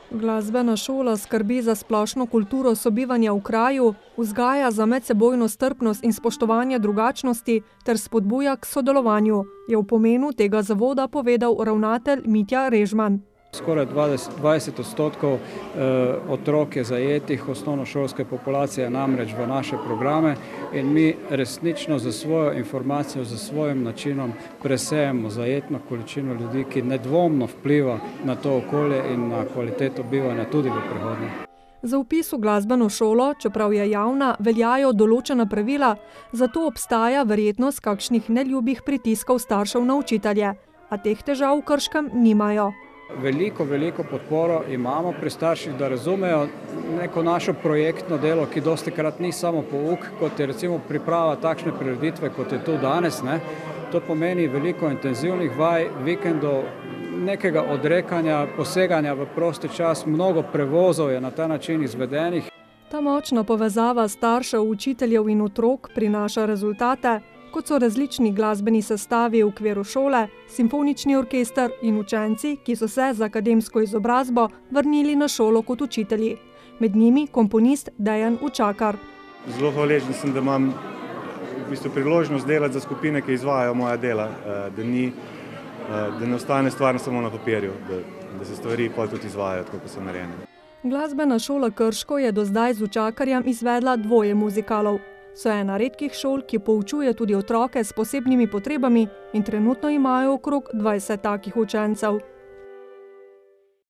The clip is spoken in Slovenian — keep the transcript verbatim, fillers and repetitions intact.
Glasbena šola skrbi za splošno kulturo sobivanja v kraju, vzgaja za medsebojno strpnost in spoštovanje drugačnosti ter spodbuja k sodelovanju, je v pomenu tega zavoda povedal ravnatelj Mitja Režman. Skoraj dvajset odstotkov otrok je zajetih osnovnošolske populacije namreč v naše programe in mi resnično za svojo informacijo, za svojim načinom presejemo zajetno količino ljudi, ki nedvomno vpliva na to okolje in na kvaliteto bivanja tudi v prihodnje. Za vpis v glasbeno šolo, čeprav je javna, veljajo določena pravila, zato obstaja verjetnost kakšnih neljubih pritiskov staršev na učitelje, a teh težav v Krškem nimajo. Veliko, veliko podporo imamo pri starših, da razumejo neko našo projektno delo, ki dostikrat ni samo pouk, kot je recimo priprava takšne prireditve, kot je tu danes. Ne. To pomeni veliko intenzivnih vaj, vikendov, nekega odrekanja, poseganja v prosti čas, mnogo prevozov je na ta način izvedenih. Ta močna povezava staršev, učiteljev in otrok prinaša rezultate, kot so različni glasbeni sestavi v okviru šole, simfonični orkester in učenci, ki so se z akademsko izobrazbo vrnili na šolo kot učitelji. Med njimi komponist Dejan Učakar. Zelo hvaležen sem, da imam v bistvu priložnost delati za skupine, ki izvajajo moja dela, da, ni, da ne ostane stvar samo na papirju, da, da se stvari potem tudi izvajajo, tako kot so narejene. Glasbena šola Krško je do zdaj z Učakarjem izvedla dvoje muzikalov. So ena redkih šol, ki poučuje tudi otroke s posebnimi potrebami in trenutno imajo okrog dvajset takih učencev.